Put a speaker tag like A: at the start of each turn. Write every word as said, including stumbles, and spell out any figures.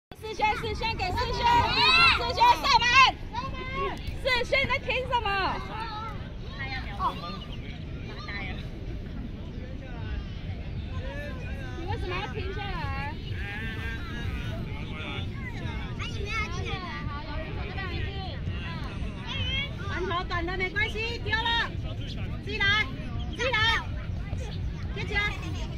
A: 世轩，世轩给世轩，世轩上门。世轩在停什么？哦，你为什么要停下来？传球短的没关系，丢了，自己来，自己来，接起来。